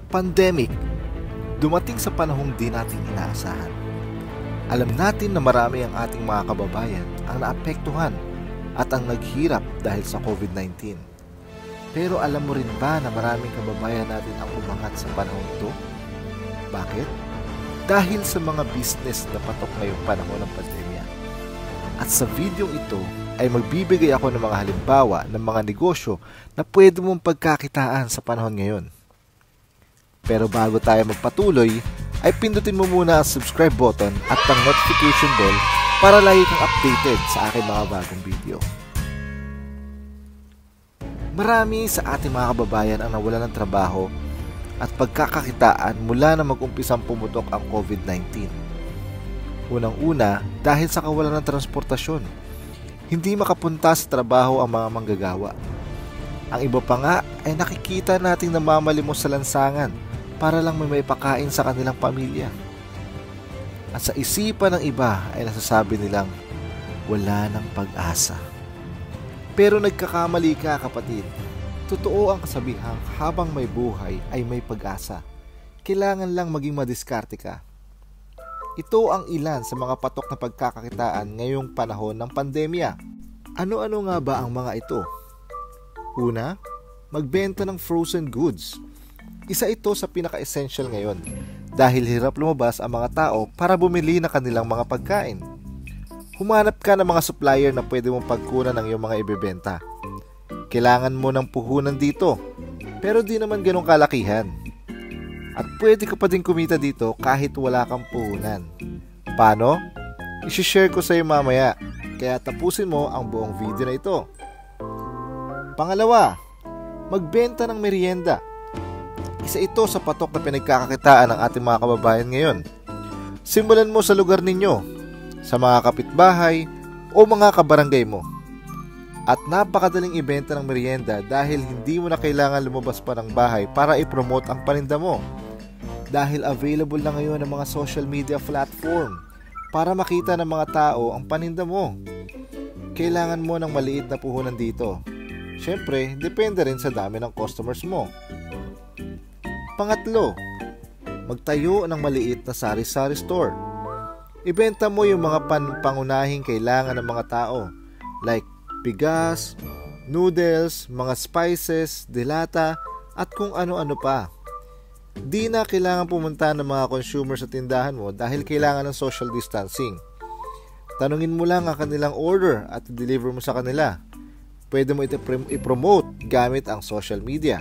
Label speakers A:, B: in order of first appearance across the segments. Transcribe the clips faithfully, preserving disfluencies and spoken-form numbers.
A: Pandemic, dumating sa panahong di natin inaasahan. Alam natin na marami ang ating mga kababayan ang naapektuhan at ang naghirap dahil sa COVID nineteen. Pero alam mo rin ba na maraming kababayan natin ang umangat sa panahon ito? Bakit? Dahil sa mga business na patok ngayong panahon ng pandemya. At sa video ito ay magbibigay ako ng mga halimbawa ng mga negosyo na pwede mong pagkakitaan sa panahon ngayon. Pero bago tayo magpatuloy, ay pindutin mo muna ang subscribe button at ang notification bell para lagi kang updated sa aking mga bagong video. Marami sa ating mga kababayan ang nawalan ng trabaho at pagkakakitaan mula na mag-umpisang pumutok ang COVID nineteen. Unang-una, dahil sa kawalan ng transportasyon, hindi makapunta sa trabaho ang mga manggagawa. Ang iba pa nga ay nakikita nating namamalimos sa lansangan para lang may maipakain sa kanilang pamilya. At sa isipan ng iba ay nasasabi nilang wala ng pag-asa. Pero nagkakamali ka, kapatid. Totoo ang kasabihang habang may buhay ay may pag-asa. Kailangan lang maging madiskarte ka. Ito ang ilan sa mga patok na pagkakakitaan ngayong panahon ng pandemya. Ano-ano nga ba ang mga ito? Una, magbenta ng frozen goods. Isa ito sa pinaka-essential ngayon dahil hirap lumabas ang mga tao para bumili ng kanilang mga pagkain. Humanap ka ng mga supplier na pwede mong pagkunan ng iyong mga ibebenta. Kailangan mo ng puhunan dito, pero di naman ganong kalakihan. At pwede ka pa din kumita dito kahit wala kang puhunan. Paano? I-share ko sa iyo mamaya, kaya tapusin mo ang buong video na ito. Pangalawa, magbenta ng merienda. Isa ito sa patok na pinagkakakitaan ng ating mga kababayan ngayon. Simulan mo sa lugar ninyo, sa mga kapitbahay o mga kabarangay mo. At napakadaling ibenta ng merienda dahil hindi mo na kailangan lumabas pa ng bahay para i-promote ang paninda mo. Dahil available na ngayon ang mga social media platform para makita ng mga tao ang paninda mo. Kailangan mo ng maliit na puhunan dito. Siyempre, depende rin sa dami ng customers mo. Pangatlo, magtayo ng maliit na sari-sari store. Ibenta mo yung mga pan pangunahing kailangan ng mga tao like bigas, noodles, mga spices, dilata, at kung ano-ano pa. Di na kailangan pumunta ng mga consumer sa tindahan mo dahil kailangan ng social distancing. Tanungin mo lang ang kanilang order at i-deliver mo sa kanila. Pwede mo ito i-promote gamit ang social media.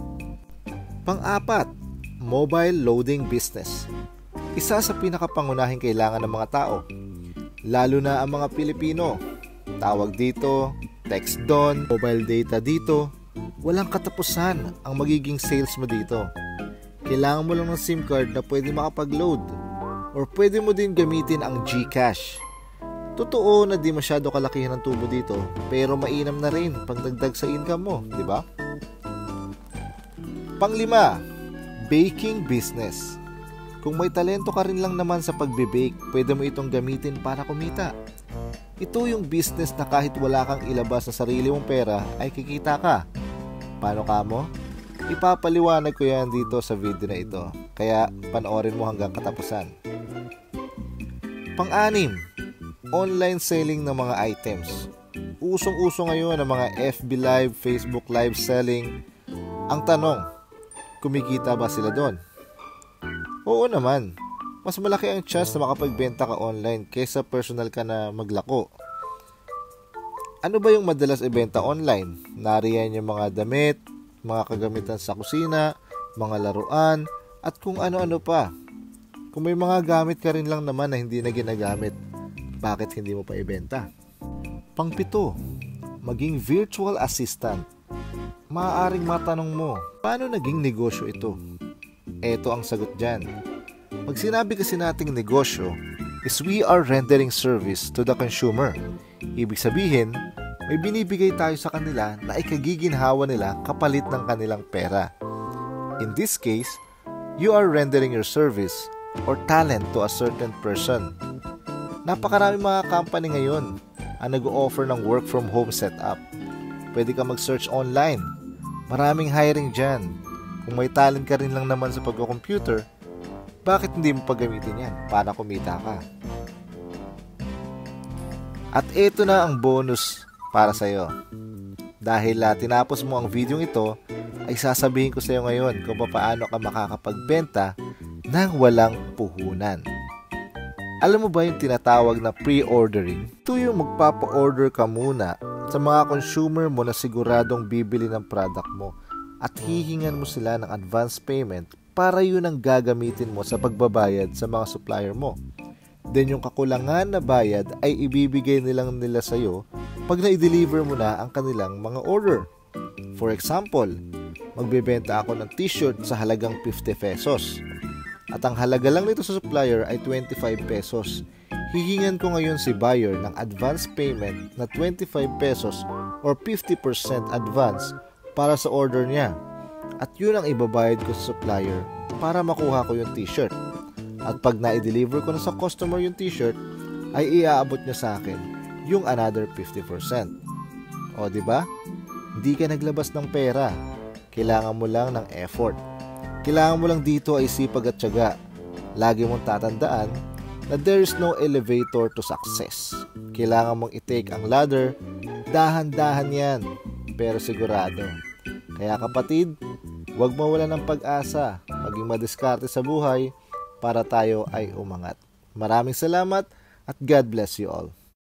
A: Pang-apat, mobile loading business. Isa sa pinakapangunahing kailangan ng mga tao, lalo na ang mga Pilipino. Tawag dito, text doon, mobile data dito. Walang katapusan ang magiging sales mo dito. Kailangan mo lang ng SIM card na pwede makapag-load or pwede mo din gamitin ang GCash. Totoo na di masyado kalakihan ang tubo dito, pero mainam na rin pagdagdag sa income mo, di ba? Panglima, baking business. Kung may talento ka rin lang naman sa pagbe-bake, pwede mo itong gamitin para kumita. Ito yung business na kahit wala kang ilabas sa sarili mong pera, ay kikita ka. Paano ka mo? Ipapaliwanag ko yan dito sa video na ito, kaya panoorin mo hanggang katapusan. Pang-anim, online selling ng mga items. Usong-uso ngayon ang mga F B Live, Facebook Live selling. Ang tanong, kumikita ba sila doon? Oo naman, mas malaki ang chance na makapagbenta ka online kaysa personal ka na maglako. Ano ba yung madalas ibenta online? Nariyan yung mga damit, mga kagamitan sa kusina, mga laruan, at kung ano-ano pa. Kung may mga gamit ka rin lang naman na hindi na ginagamit, bakit hindi mo pa ibenta? Pangpito, maging virtual assistant. Maaaring matanong mo, paano naging negosyo ito? Eto ang sagot dyan. Pag sinabi kasi nating negosyo, is we are rendering service to the consumer. Ibig sabihin, may binibigay tayo sa kanila na ikagiginhawa nila kapalit ng kanilang pera. In this case, you are rendering your service or talent to a certain person. Napakarami mga company ngayon ang nag-o-offer ng work from home setup. Pwede ka mag-search online. Maraming hiring dyan. Kung may talent ka rin lang naman sa pagko-computer, bakit hindi mo paggamitin yan para kumita ka? At ito na ang bonus para sa'yo. Dahil uh, tinapos mo ang video ito, ay sasabihin ko sa iyo ngayon kung paano ka makakapagbenta ng walang puhunan. Alam mo ba yung tinatawag na pre-ordering? Ito yung magpapa-order ka muna sa mga consumer mo na siguradong bibili ng product mo at hihingan mo sila ng advance payment para yun ang gagamitin mo sa pagbabayad sa mga supplier mo. Then yung kakulangan na bayad ay ibibigay nilang nila sa iyo pag na-deliver mo na ang kanilang mga order. For example, magbebenta ako ng t-shirt sa halagang fifty pesos. At ang halaga lang nito sa supplier ay twenty-five pesos. Hihingan ko ngayon si buyer ng advance payment na twenty-five pesos or fifty percent advance para sa order niya. At yun ang ibabayad ko sa supplier para makuha ko yung t-shirt. At pag na-deliver ko na sa customer yung t-shirt, ay iaabot niya sa akin yung another fifty percent. O di ba? Hindi ka naglabas ng pera. Kailangan mo lang ng effort. Kailangan mo lang dito ay sipag at tiyaga. Lagi mong tatandaan na there is no elevator to success. Kailangan mong i-take ang ladder. Dahan-dahan yan, pero sigurado. Kaya kapatid, huwag mawala ng pag-asa. Maging madiskarte sa buhay para tayo ay umangat. Maraming salamat at God bless you all.